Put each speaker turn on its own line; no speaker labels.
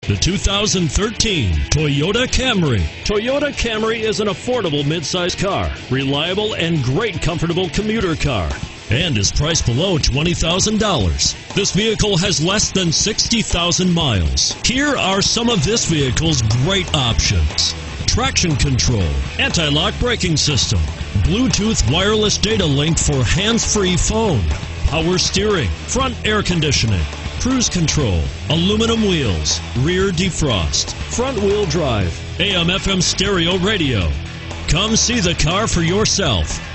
The 2013 Toyota Camry. Toyota Camry is an affordable midsize car, reliable and great comfortable commuter car, and is priced below $20,000. This vehicle has less than 60,000 miles. Here are some of this vehicle's great options: traction control, anti-lock braking system, Bluetooth wireless data link for hands-free phone, power steering, front air conditioning, cruise control, aluminum wheels, rear defrost, front wheel drive, AM/FM stereo radio. Come see the car for yourself.